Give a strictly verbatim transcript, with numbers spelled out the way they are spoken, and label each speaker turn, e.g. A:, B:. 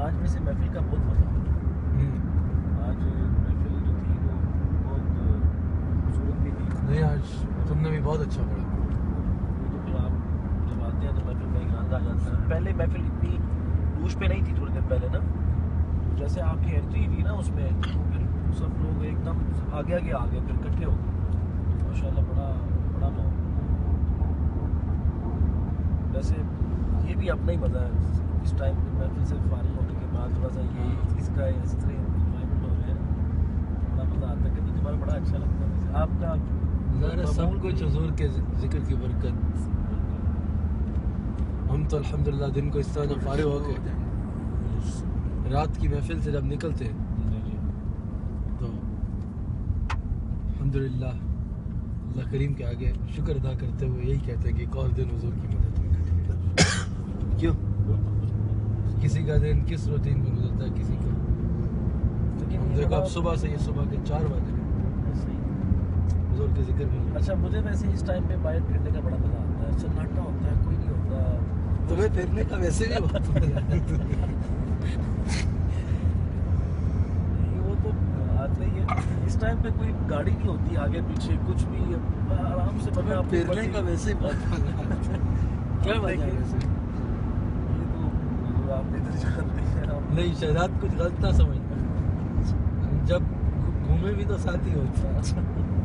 A: آج میں سے محفل کا بہت مزہ آیا. آج محفل جو تھی وہ بہت خوبصورت بھی تھی.
B: نہیں آج تم نے بھی بہت اچھا پڑھا.
A: وہ تو پھر آپ جب آتے ہیں تو محفل کا ایک آنند آ جاتا ہے. پہلے محفل اتنی روش پہ نہیں تھی تھوڑے دن پہلے نا, جیسے آپ کی انٹری ہوئی نا اس میں تو پھر سب لوگ ایک دم آگے آگے آ گئے, پھر اکٹھے ہو گئے. ماشاء اللہ بڑا بڑا ماحول. ویسے یہ بھی اپنا ہی مزہ ہے اس ٹائم پہ محفل سے فارغ ہونے کے بعد تھوڑا سا یہ اس کا اس طرح انوائرمنٹ ہو رہا ہے, بڑا مزہ آتا ہے. کبھی کبھار بڑا اچھا لگتا ہے. ویسے آپ کا
B: ظاہر ہے سب کچھ حضور کے ذکر کی برکت. ہم تو الحمدللہ دن کو اس طرح فارغ ہو کے رات کی محفل سے جب نکلتے تو الحمدللہ اللہ کریم کے آگے شکر ادا کرتے ہوئے یہی کہتے ہیں کہ ایک اور دن حضور کی مدد میں کٹے. کیوں کسی کا دن کس روٹین میں گزرتا ہے, کسی کا. ہم دیکھو اب صبح سے یہ صبح کے چار بجے حضور کے ذکر میں.
A: اچھا مجھے ویسے اس ٹائم پہ باہر پھرنے کا بڑا مزہ آتا ہے. سناٹا ہوتا ہے, کوئی نہیں ہوتا.
B: تمہیں پھرنے کا ویسے بھی بہت مزہ آتا ہے.
A: وہ تو آتے ہی ہے. اس ٹائم پہ کوئی گاڑی نہیں ہوتی آگے پیچھے کچھ بھی, آرام سے بندہ
B: پھرنے کا ویسے ہی بہت مزہ آتا ہے. کیا وجہ ہے ویسے؟
A: یہ تو آپ ادھر جانتے ہیں.
B: نہیں شہزاد کچھ غلط نہ سمجھنا, جب گھومے بھی تو ساتھ ہی ہوتا ہے.